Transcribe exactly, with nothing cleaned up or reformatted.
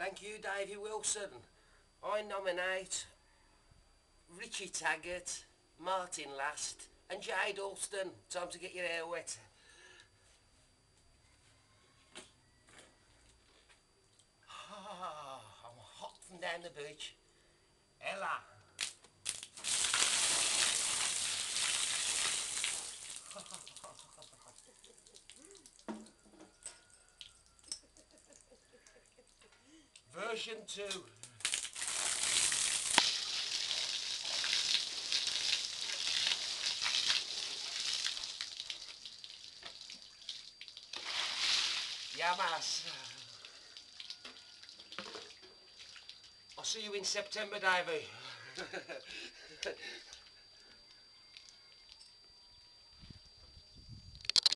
Thank you, Davy Wilson. I nominate Richie Taggart, Martin Last, and Jade Alston. Time to get your hair wet. Ah, I'm hot from down the beach. Ella. Version two. Yamas. I'll see you in September, Davy.